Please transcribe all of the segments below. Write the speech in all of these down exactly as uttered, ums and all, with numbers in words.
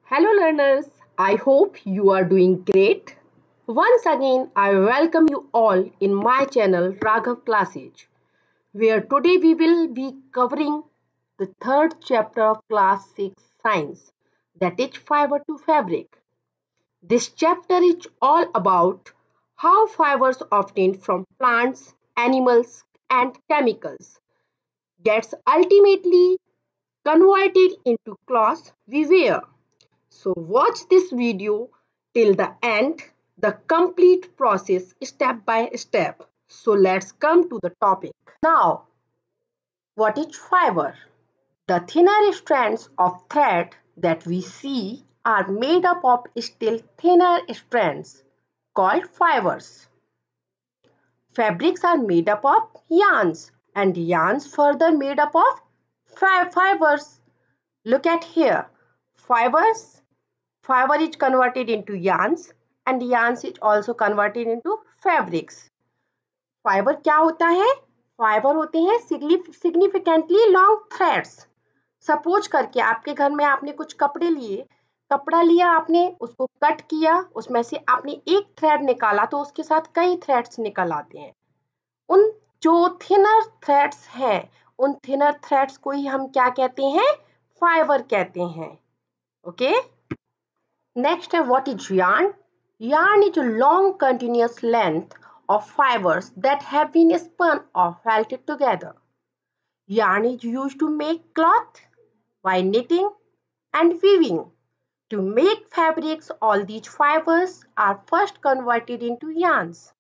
Hello learners, I hope you are doing great. Once again, I welcome you all in my channel Raghav Classes, where today we will be covering the third chapter of class six science, that is fiber to fabric. This chapter is all about how fibers obtained from plants, animals and chemicals gets ultimately converted into cloths we wear. So watch this video till the end, the complete process step by step. So let's come to the topic. Now, what is fiber? The thinner strands of thread that we see are made up of still thinner strands called fibers. Fabrics are made up of yarns and yarns further made up of fibers. Look at here. Fibers Fiber is converted into yarns and yarns is also converted into fabrics. Fibre क्या होता है? Fibre होते हैं significantly long threads. Suppose करके आपके घर में आपने कुछ कपड़े लिए, कपड़ा लिया आपने, उसको कट किया, उसमें से आपने एक थ्रेड निकाला तो उसके साथ कई थ्रेड्स निकल आते हैं. उन जो थिनर थ्रेड्स हैं, उन थिनर थ्रेड्स को ही हम क्या कहते हैं? फाइबर कहते हैं. Okay okay? Next, what is yarn? Yarn is a long continuous length of fibers that have been spun or felted together. Yarn is used to make cloth by knitting and weaving. To make fabrics, all these fibers are first converted into yarns.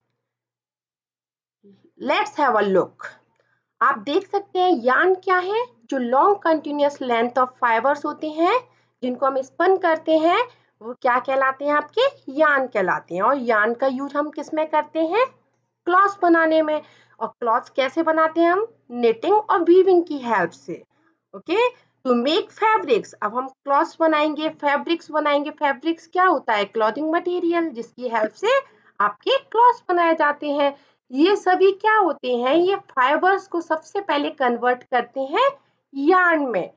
Let's have a look. आप देख सकते हैं yarn क्या है? जो long continuous length of fibers होते हैं, जिनको हम spun करते हैं, वो क्या कहलाते हैं? आपके यार्न कहलाते हैं. और यार्न का यूज हम किस में करते हैं? क्लॉथ्स बनाने में. और क्लॉथ्स कैसे बनाते हैं हम? निटिंग और वीविंग की हेल्प से. Okay, to make fabrics. अब हम क्लॉथ्स बनाएंगे, फैब्रिक्स बनाएंगे. फैब्रिक्स क्या होता है? क्लॉथिंग मटेरियल, जिसकी हेल्प से आपके क्लॉथ्स बनाए जाते हैं. ये सभी क्या होते हैं? ये फाइबर्स को सबसे पहले कन्वर्ट करते हैं यार्न में.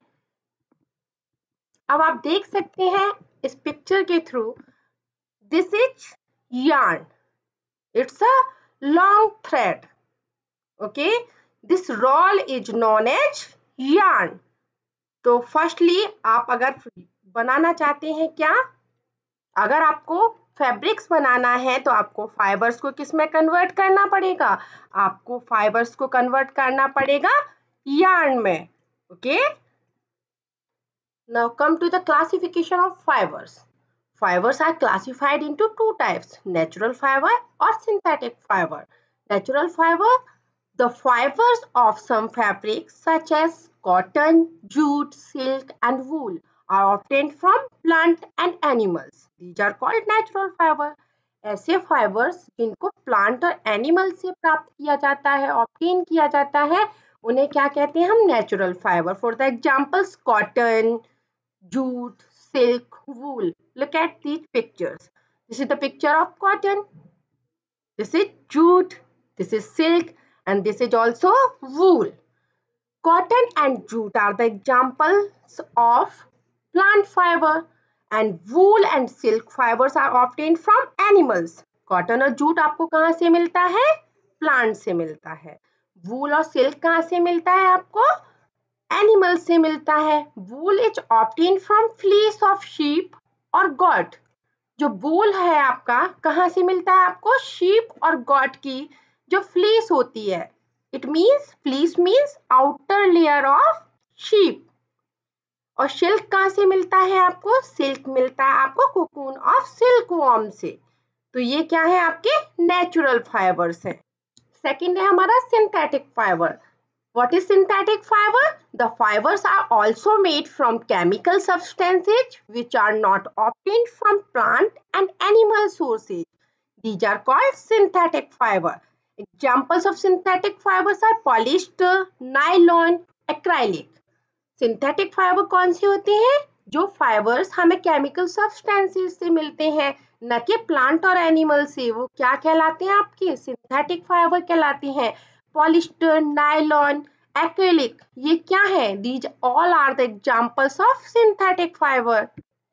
अब आप देख सकते हैं इस पिक्चर के through, this is yarn. It's a long thread. Okay, this roll is known as yarn. तो फर्स्टली आप अगर बनाना चाहते हैं क्या, अगर आपको फैब्रिक्स बनाना है तो आपको फाइबर्स को किस में कन्वर्ट करना पड़ेगा? आपको फाइबर्स को कन्वर्ट करना पड़ेगा yarn में. Okay, now come to the classification of fibers. Fibers are classified into two types, natural fiber or synthetic fiber. Natural fiber, the fibers of some fabrics such as cotton, jute, silk and wool are obtained from plant and animals. These are called natural fiber. ऐसे fibers जिनको plant और animal से प्राप्त किया जाता है, obtain किया जाता है, उन्हें क्या कहते हैं हम? Natural fiber. For the examples, cotton, jute, silk, wool. Look at these pictures. This is the picture of cotton. This is jute. This is silk. And this is also wool. Cotton and jute are the examples of plant fiber. And wool and silk fibers are obtained from animals. Cotton और jute आपको कहाँ से मिलता है? Plant से मिलता है. Wool और silk कहाँ से मिलता है आपको? एनिमल से मिलता है. Wool is obtain from fleece of sheep और गॉट. जो वूल है आपका कहाँ से मिलता है आपको? शीप और गॉट की जो फ्लीस होती है. It means fleece means outer layer of sheep. और सिल्क कहाँ से मिलता है आपको? सिल्क मिलता है आपको कोकून ऑफ सिल्क वॉर्म से. तो ये क्या है? आपके नेचुरल फाइबर्स हैं. सेकेंड है हमारा synthetic fibre. What is synthetic fiber? The fibers are also made from chemical substances which are not obtained from plant and animal sources. These are called synthetic fiber. Examples of synthetic fibers are polyester, nylon, acrylic. Synthetic fiber कौन से होते हैं? जो fibers हमें chemical substances से मिलते हैं, न कि plant और animal से. वो क्या कहलाते हैं आपके? Synthetic fiber कहलाते हैं. Polyester, nylon, acrylic, ये क्या है? These all are the examples of synthetic fiber.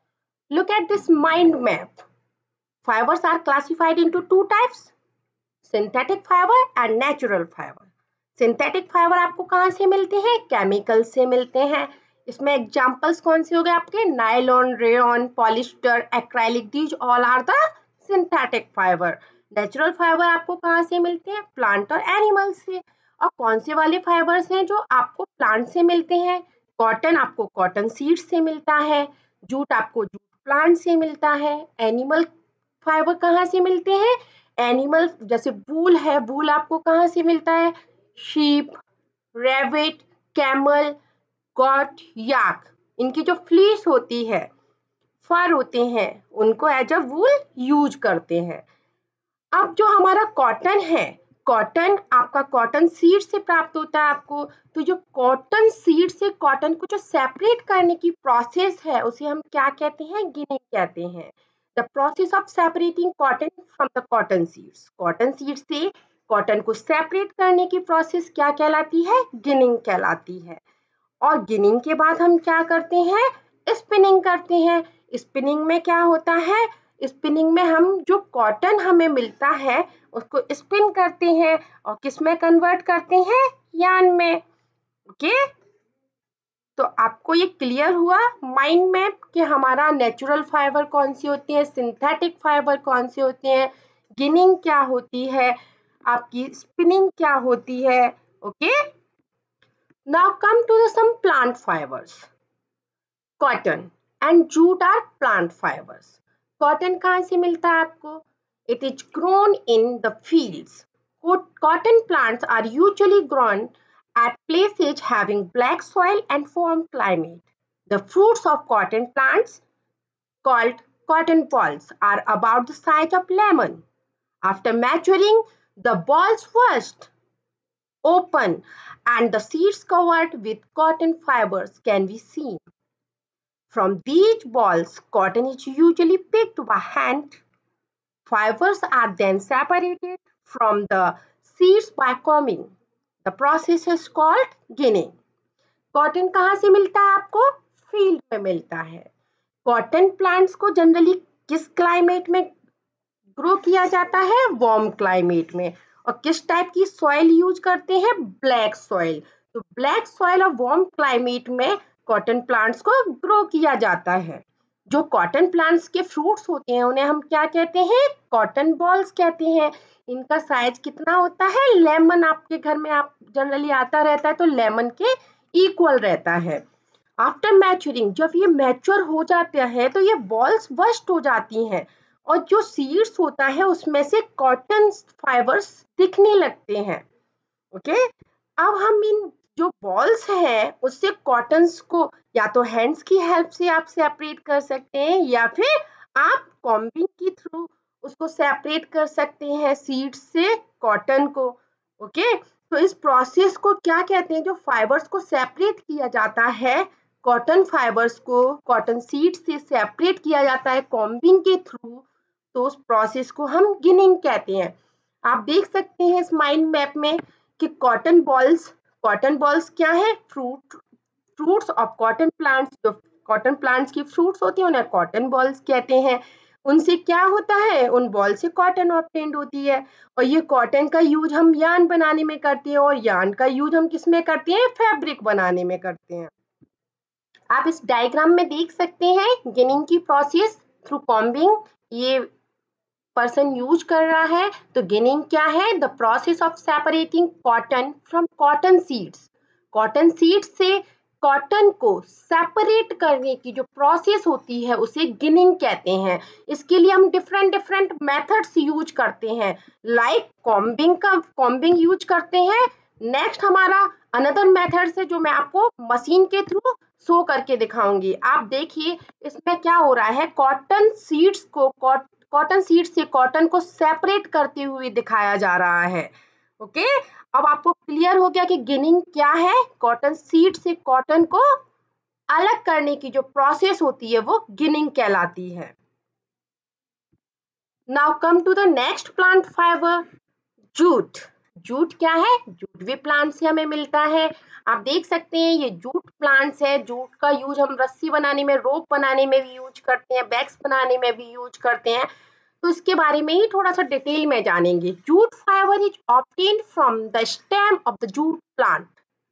Look at this mind map. Fibers are classified into two types, synthetic fiber and natural fiber. Synthetic fibre आपको कहाँ से मिलते हैं? केमिकल से मिलते हैं. इसमें एग्जांपल्स कौन से हो गए आपके? Nylon, rayon, polyester, acrylic, these all are the synthetic fibre. Natural fibre आपको कहाँ से मिलते हैं? प्लांट और एनिमल से. और कौन से वाले फाइबर्स हैं जो आपको प्लांट से मिलते हैं? कॉटन आपको कॉटन सीड से मिलता है, जूट आपको जूट प्लांट से मिलता है. एनिमल फाइबर कहाँ से मिलते हैं? एनिमल जैसे वूल है, वूल आपको कहाँ से मिलता है? Sheep, rabbit, camel, goat, yak, इनकी जो फ्लीस होती है, फर होते हैं, उनको एज अ वूल यूज करते हैं. अब जो हमारा कॉटन है, कॉटन आपका कॉटन सीड से प्राप्त होता है आपको. तो जो कॉटन सीड से कॉटन को जो सेपरेट करने की प्रोसेस है, उसे हम क्या कहते हैं? गिनिंग कहते हैं. The process of separating cotton from the cotton seeds. Cotton seed से कॉटन को सेपरेट करने की प्रोसेस क्या कहलाती है? गिनिंग कहलाती है. और गिनिंग के बाद हम क्या करते हैं? स्पिनिंग करते हैं. स्पिनिंग में क्या होता है? स्पिनिंग में हम जो कॉटन हमें मिलता है उसको स्पिन करते हैं और किस में कन्वर्ट करते हैं? यार्न में. ओके, तो आपको ये क्लियर हुआ माइंड मैप कि हमारा नेचुरल फाइबर कौन सी होती है, सिंथेटिक फाइबर कौन से होते हैं, गिनिंग क्या होती है, आपकी स्पिनिंग क्या होती है. Okay, now come to the some plant fibres. Cotton and jute are plant fibres. Cotton कहाँ से मिलता है आपको? It is grown in the fields. Cotton plants are usually grown at places having black soil and warm climate. The fruits of cotton plants, called cotton balls, are about the size of lemon. After maturing, the balls burst open and the seeds covered with cotton fibers can be seen. From these balls, cotton is usually picked by hand. Fibers are then separated from the seeds by combing. The process is called ginning. Cotton कहाँ से मिलता है आपको? Field में मिलता है. Cotton plants को generally किस क्लाइमेट में ग्रो किया जाता है? वार्म क्लाइमेट में. और किस टाइप की सॉइल यूज करते हैं? Black soil. तो ब्लैक सॉइल और वार्म क्लाइमेट में कॉटन प्लांट्स को ग्रो किया जाता है. जो कॉटन प्लांट्स के फ्रूट्स होते हैं उन्हें हम क्या कहते हैं? कॉटन बॉल्स कहते हैं. इनका साइज कितना होता है? लेमन आपके घर में आप जनरली आता रहता है तो लेमन के इक्वल रहता है. आफ्टर मैच्योरिंग, जब ये मैच्योर हो जाता है तो ये बॉल्स बस्ट हो जाती हैं और जो सीड्स होता है उसमें से कॉटन फाइबर्स दिखने लगते हैं. ओके, अब हम इन जो बॉल्स हैं उससे कॉटन्स को या तो हैंड्स की हेल्प से आप सेपरेट कर सकते हैं या फिर आप कॉम्बिंग के थ्रू उसको सेपरेट कर सकते हैं सीड्स से कॉटन को. ओके, तो इस प्रोसेस को क्या कहते हैं? जो फाइबर्स को सेपरेट किया जाता है, कॉटन फाइबर्स को कॉटन सीड से सेपरेट किया जाता है कॉम्बिंग के थ्रू, तो उस प्रोसेस को हम गिनिंग कहते हैं. आप देख सकते हैं इस माइंड मैप में कि कॉटन बॉल्स, कॉटन बॉल्स क्या है? Fruit fruits of cotton plants. जो कॉटन प्लांट्स की फ्रूट्स होती है उन्हें कॉटन बॉल्स कहते हैं. उनसे क्या होता है? उन बॉल से कॉटन ऑब्टेन्ड होती है और ये कॉटन का यूज हम यार्न बनाने में करते हैं और यार्न का यूज हम किस में करते हैं? फैब्रिक बनाने में करते हैं. आप इस डायग्राम में देख सकते हैं गिनिंग की प्रोसेस थ्रू कॉम्बिंग ये पर्सन यूज कर रहा है. तो गिनिंग क्या है? The process of separating cotton from cotton seeds. Cotton seed से कॉटन को सेपरेट करने की जो प्रोसेस होती है उसे गिनिंग कहते हैं. इसके लिए हम डिफरेंट डिफरेंट मेथड्स यूज करते हैं. लाइक कॉम्बिंग का कॉम्बिंग यूज करते हैं. नेक्स्ट हमारा अनदर मेथड से जो मैं आपको मशीन के थ्रू शो करके दिखाऊंगी. आप देखिए इसमें क्या हो रहा है? कॉटन सीड्स को कॉटन सीड से कॉटन को सेपरेट करते हुए दिखाया जा रहा है. ओके, अब आपको क्लियर हो गया कि गिनिंग क्या है? कॉटन सीड से कॉटन को अलग करने की जो प्रोसेस होती है वो गिनिंग कहलाती है. Now come to the next plant fibre, jute. Jute क्या है? जूट भी प्लांट से हमें मिलता है। आप देख सकते हैं ये जूट प्लांट्स है। जूट का यूज हम रस्सी बनाने में, रोप बनाने में भी यूज करते हैं, बैग्स बनाने में भी यूज करते हैं। तो इसके बारे में ही थोड़ा सा डिटेल में जानेंगे। Jute fibre is obtained from the stem of the jute plant.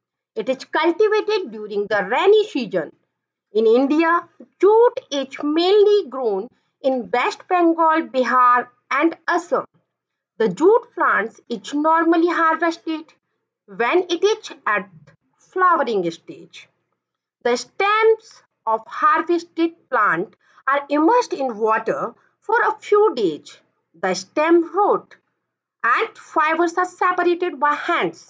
It is cultivated during the rainy season. In India, jute is mainly grown in West Bengal, Bihar, and Assam. The jute plants is normally harvested when it is at flowering stage. The stems of harvested plant are immersed in water for a few days. The stem root and fibers are separated by hands.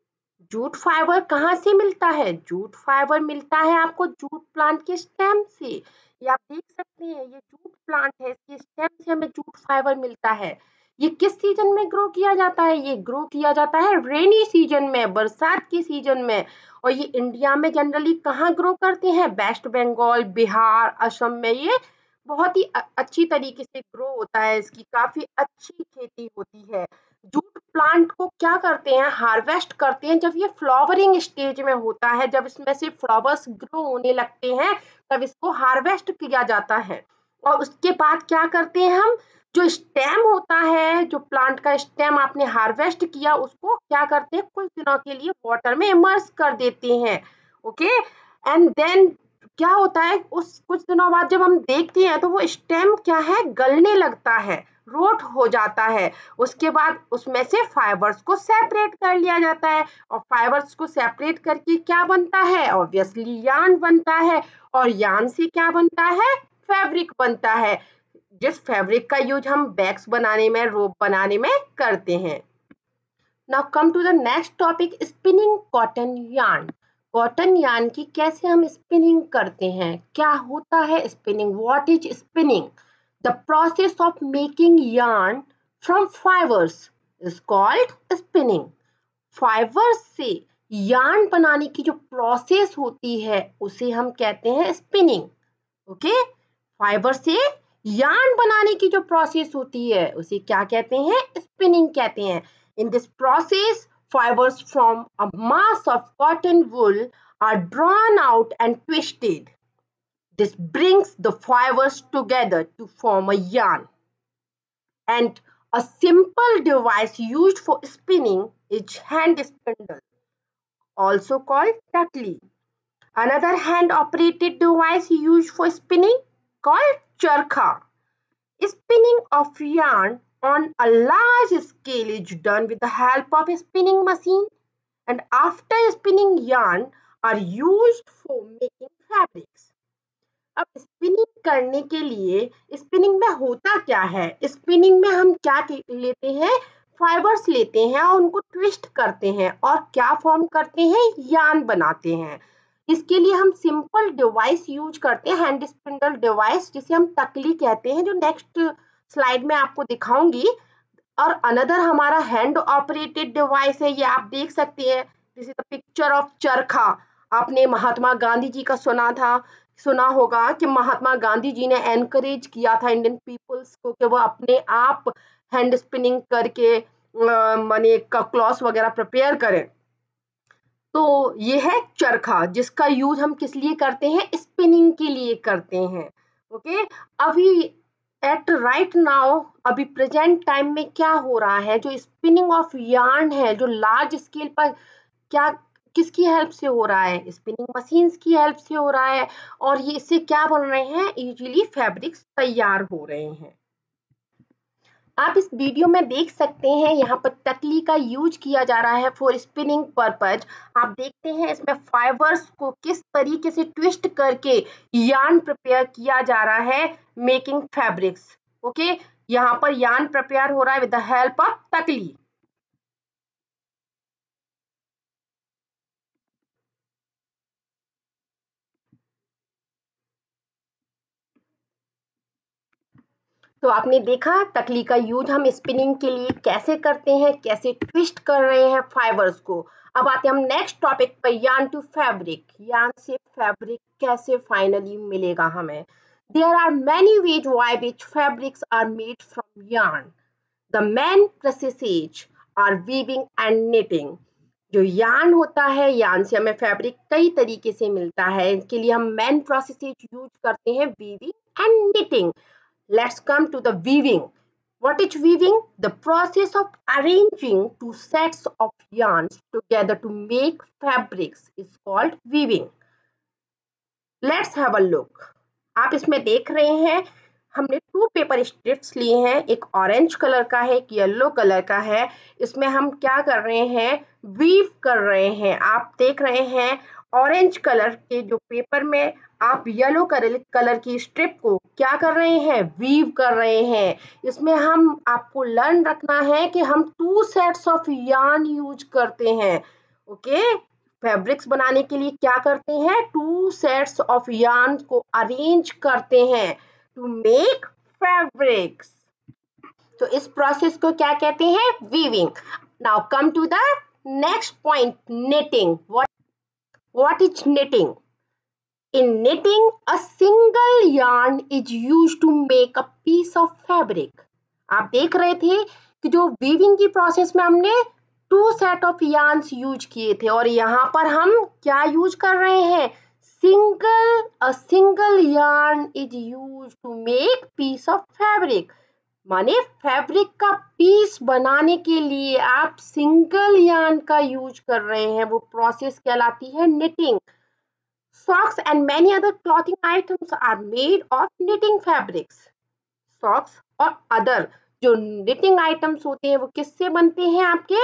Jute fibre कहाँ से मिलता है? Jute fibre मिलता है आपको jute plant के stem से। ये आप देख सकते हैं, ये जूट प्लांट है, इसके स्टेम से हमें जूट फाइबर मिलता है। ये किस सीजन में ग्रो किया जाता है? ये ग्रो किया जाता है रेनी सीजन में, बरसात के सीजन में। और ये इंडिया में जनरली कहाँ ग्रो करते हैं? वेस्ट बंगाल, बिहार, असम में ये बहुत ही अच्छी तरीके से ग्रो होता है। इसकी काफी अच्छी खेती होती है। जूट प्लांट को क्या करते हैं? हार्वेस्ट करते हैं जब ये फ्लावरिंग स्टेज में होता है, जब इसमें से फ्लावर्स ग्रो होने लगते हैं, तब इसको हार्वेस्ट किया जाता है। और उसके बाद क्या करते हैं हम? जो स्टेम होता है, जो प्लांट का स्टेम आपने हार्वेस्ट किया, उसको क्या करते हैं? कुछ दिनों के लिए वाटर में इमर्स कर देते हैं। ओके, एंड देन क्या होता है? उस कुछ दिनों बाद जब हम देखते हैं तो वो स्टेम क्या है? गलने लगता है, रोट हो जाता है। उसके बाद उसमें से फाइबर्स को सेपरेट कर लिया जाता है, और फाइबर्स को सेपरेट करके क्या बनता है? ऑब्वियसली यार्न बनता है। और यार्न से क्या बनता है? फैब्रिक बनता है, जिस फैब्रिक का यूज हम बैग्स बनाने में, रोप बनाने में करते हैं। Now come to the next topic, spinning cotton yarn. Cotton yarn की कैसे हम स्पिनिंग करते हैं? क्या होता है spinning? What is spinning? The process of making yarn from fibers is called spinning. Fibers से yarn बनाने की जो प्रोसेस होती है उसे हम कहते हैं स्पिनिंग। ओके, फाइबर से yarn बनाने की जो प्रोसेस होती है उसे क्या कहते हैं? स्पिनिंग कहते हैं। In this process, fibers from a mass of cotton wool are drawn out and twisted. This brings the fibers together to form a yarn. And a simple device used for spinning is hand spindle, also called tatli. Another hand-operated device used for spinning called charkha. Spinning of yarn on a large scale is done with the help of a spinning machine, and after spinning yarn are used for making fabrics. अब spinning करने के लिए spinning में होता क्या है? Spinning में हम क्या लेते हैं? फाइबर्स लेते हैं और उनको ट्विस्ट करते हैं और क्या फॉर्म करते हैं? यार्न बनाते हैं। इसके लिए हम सिंपल डिवाइस यूज करते हैं, हैंड स्पिंडल डिवाइस, जिसे हम तकली कहते हैं, जो नेक्स्ट स्लाइड में आपको दिखाऊंगी। और अनदर हमारा हैंड ऑपरेटेड डिवाइस है, ये आप देख सकते हैं, this is the picture of charkha. आपने महात्मा गांधी जी का सुना था सुना होगा कि महात्मा गांधी जी ने एनकरेज किया था इंडियन पीपल्स को कि वो अपने आप हैंड स्पिनिंग करके माने का क्लॉथ वगैरह प्रिपेयर करें। तो ये है चरखा, जिसका यूज हम किस लिए करते हैं? स्पिनिंग के लिए करते हैं। ओके, अभी एट राइट नाउ, अभी प्रेजेंट टाइम में क्या हो रहा है? जो स्पिनिंग ऑफ यार्न है, जो लार्ज स्केल पर, क्या किसकी हेल्प से हो रहा है? स्पिनिंग मशीन्स की हेल्प से हो रहा है। और ये इससे क्या बन रहे हैं? इजीली फैब्रिक्स तैयार हो रहे हैं। आप इस वीडियो में देख सकते हैं, यहाँ पर तकली का यूज किया जा रहा है फॉर स्पिनिंग पर्पज। आप देखते हैं इसमें फाइबर्स को किस तरीके से ट्विस्ट करके यार्न प्रिपेयर किया जा रहा है, मेकिंग फैब्रिक्स। ओके, यहाँ पर यार्न प्रिपेयर हो रहा है विद द हेल्प ऑफ तकली। तो आपने देखा तकली का यूज हम स्पिनिंग के लिए कैसे करते हैं, कैसे ट्विस्ट कर रहे हैं फाइबर्स को। अब आते हैं हम नेक्स्ट टॉपिक पर, यार्न टू फैब्रिक। यार्न से फैब्रिक कैसे फाइनली मिलेगा हमें? There are many ways by which fabrics are made from yarn. The main processes are weaving and knitting. जो यार्न होता है, यार्न से हमें फैब्रिक कई तरीके से मिलता है। इसके लिए हम मेन प्रोसेसेस यूज करते हैं, weaving and knitting. Let's come to the weaving. What is weaving? The process of arranging two sets of yarns together to make fabrics is called weaving. Let's have a look. आप इसमें देख रहे हैं हमने to paper strips लिए हैं, एक orange colour का है, एक येलो कलर का है। इसमें हम क्या कर रहे हैं, वीव कर रहे हैं। आप देख रहे हैं ऑरेंज कलर के जो पेपर में आप येलो कलर कलर की स्ट्रिप को क्या कर रहे हैं, वीव कर रहे हैं। इसमें हम आपको लर्न रखना है कि हम two sets of yarn use करते हैं। ओके, फैब्रिक्स बनाने के लिए क्या करते हैं, टू सेट्स ऑफ यार्न को अरेंज करते हैं टू मेक फैब्रिक्स। तो इस प्रोसेस को क्या कहते हैं, weaving. Now come to the next point, knitting. What what is knitting? In knitting, a single yarn is used to make a piece of fabric. आप देख रहे थे कि जो वीविंग की प्रोसेस में हमने two set of yarns use किए थे, और यहाँ पर हम क्या यूज कर रहे हैं, single a single yarn is use to make piece of fabric. माने फैब्रिक का पीस बनाने के लिए आप सिंगल यार्न का यूज कर रहे हैं, वो प्रोसेस कहलाती है knitting. Socks and many other clothing items are made of knitting fabrics. Socks और other जो knitting items होते हैं वो किससे बनते हैं, आपके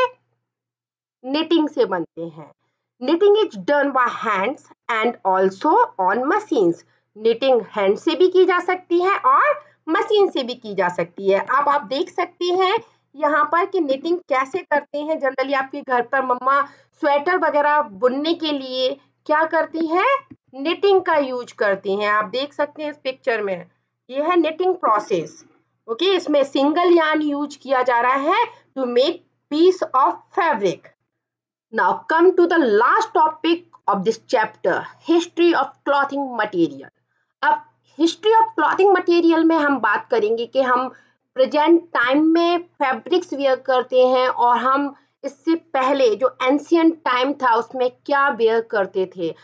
knitting से बनते हैं। Knitting is done by hands and also on machines. Knitting hand से भी की जा सकती है और मशीन से भी की जा सकती है। अब आप देख सकते हैं यहाँ पर कि knitting कैसे करते हैं। जनरली आपके घर पर मम्मा स्वेटर वगैरह बुनने के लिए क्या करती हैं, knitting का यूज करती हैं। आप देख सकते हैं इस पिक्चर में, ये है knitting प्रोसेस। ओके, इसमें सिंगल यार्न यूज किया जा रहा है to make piece of fabric. Now come to the last topic of this chapter, history of clothing material. अब हिस्ट्री ऑफ क्लॉथिंग मटेरियल में हम बात करेंगे कि हम प्रेजेंट टाइम में फैब्रिक्स वेयर करते हैं और हम इससे पहले जो एंशियंट टाइम था उसमें क्या वेयर करते थे।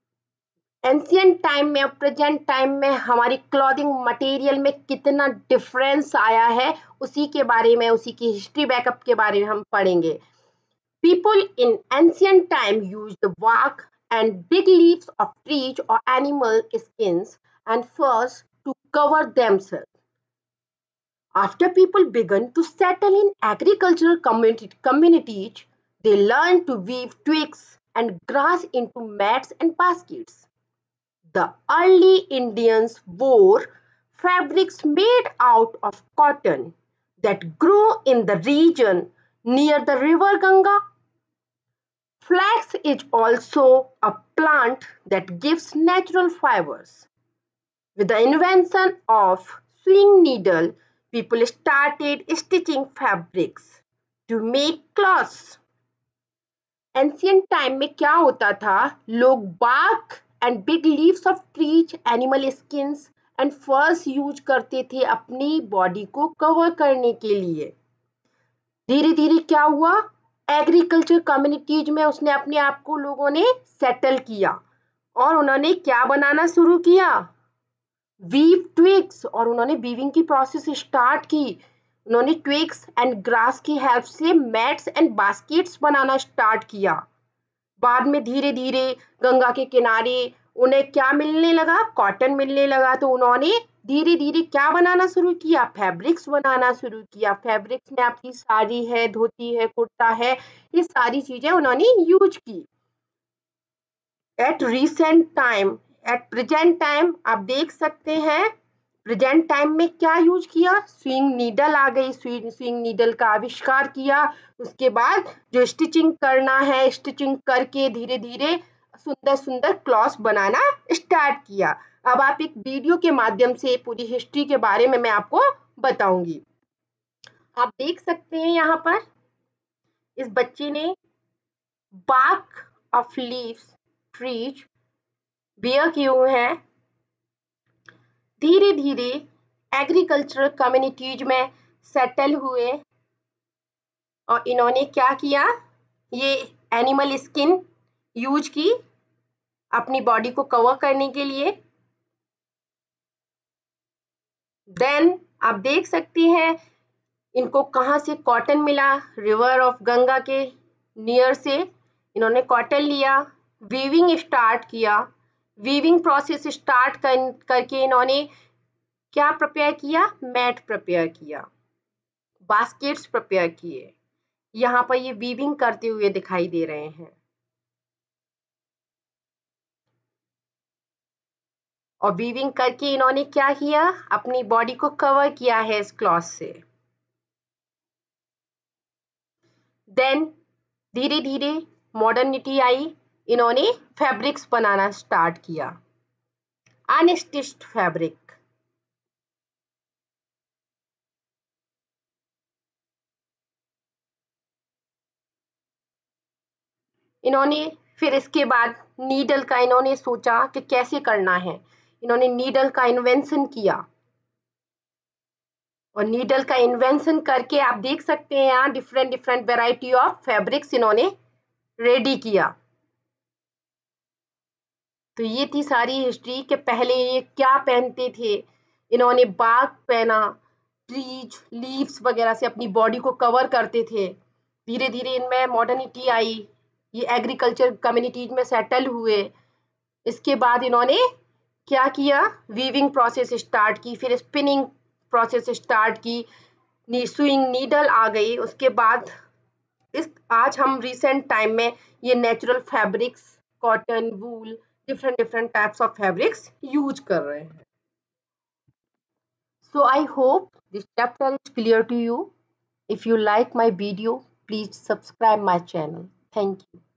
एंशियंट टाइम में और प्रेजेंट टाइम में हमारी क्लॉथिंग मटेरियल में कितना डिफरेंस आया है, उसी के बारे में, उसी की हिस्ट्री बैकअप के बारे में हम पढ़ेंगे। People in ancient time used the bark and big leaves of trees or animal skins and furs to cover themselves. After people began to settle in agricultural community, communities, they learned to weave twigs and grass into mats and baskets. The early Indians wore fabrics made out of cotton that grew in the region near the river Ganga. Flax is also a plant that gives natural fibers. With the invention of sewing needle, people started stitching fabrics to make clothes. Ancient time में क्या होता था, लोग bark and big leaves of trees, animal skins and furs use करते थे अपनी body को cover करने के लिए। धीरे धीरे क्या हुआ, एग्रीकल्चर कम्युनिटीज में उसने अपने आप को लोगों ने सेटल किया और उन्होंने क्या बनाना शुरू किया, वीव ट्विग्स, और उन्होंने वीविंग की प्रोसेस स्टार्ट की। उन्होंने ट्विग्स एंड ग्रास की हेल्प से मैट्स एंड बास्केट्स बनाना स्टार्ट किया। बाद में धीरे धीरे गंगा के किनारे उन्हें क्या मिलने लगा, कॉटन मिलने लगा, तो उन्होंने धीरे धीरे क्या बनाना शुरू किया, फैब्रिक्स बनाना शुरू किया। फैब्रिक्स में आपकी साड़ी है, धोती है, कुर्ता है, ये सारी चीजें उन्होंने यूज की। At recent time, at present time आप देख सकते हैं प्रेजेंट टाइम में क्या यूज किया, स्विंग नीडल आ गई, स्विंग नीडल का आविष्कार किया। उसके बाद जो स्टिचिंग करना है, स्टिचिंग करके धीरे धीरे सुंदर सुंदर क्लॉथ्स बनाना स्टार्ट किया। अब आप एक वीडियो के माध्यम से पूरी हिस्ट्री के बारे में मैं आपको बताऊंगी। आप देख सकते हैं यहाँ पर इस बच्चे ने bark of leaves trees wear किए हुए हैं। धीरे धीरे एग्रीकल्चरल कम्युनिटीज में सेटल हुए और इन्होंने क्या किया, ये एनिमल स्किन यूज की अपनी बॉडी को कवर करने के लिए। देन आप देख सकती हैं इनको कहाँ से कॉटन मिला, रिवर ऑफ गंगा के नियर से इन्होंने कॉटन लिया, वीविंग स्टार्ट किया। वीविंग प्रोसेस स्टार्ट कर, करके इन्होंने क्या प्रिपेयर किया, मैट प्रिपेयर किया, बास्केट्स प्रिपेयर किए। यहाँ पर ये वीविंग करते हुए दिखाई दे रहे हैं। और वीविंग करके इन्होंने क्या किया, अपनी बॉडी को कवर किया है इस क्लॉथ से। देन धीरे धीरे मॉडर्निटी आई, इन्होंने फैब्रिक्स बनाना स्टार्ट किया, अनस्टिच्ड फैब्रिक। इन्होंने फिर इसके बाद नीडल का इन्होंने सोचा कि कैसे करना है, इन्होंने नीडल का इन्वेंशन किया। और नीडल का इन्वेंशन करके आप देख सकते हैं यहाँ different different variety of fabrics इन्होंने रेडी किया। तो ये थी सारी हिस्ट्री कि पहले ये क्या पहनते थे। इन्होंने बाग पहना, ट्रीज लीव्स वगैरह से अपनी बॉडी को कवर करते थे। धीरे धीरे इनमें मॉडर्निटी आई, ये एग्रीकल्चर कम्युनिटीज में सेटल हुए। इसके बाद इन्होंने क्या किया, वीविंग प्रोसेस स्टार्ट की, फिर स्पिनिंग प्रोसेस स्टार्ट की, नी सुइंग नीडल आ गई। उसके बाद इस आज हम रिसेंट टाइम में ये natural fabrics, cotton, wool, different different types of fabrics use कर रहे हैं। So I hope this chapter is clear to you. If you like my video, please subscribe my channel. Thank you.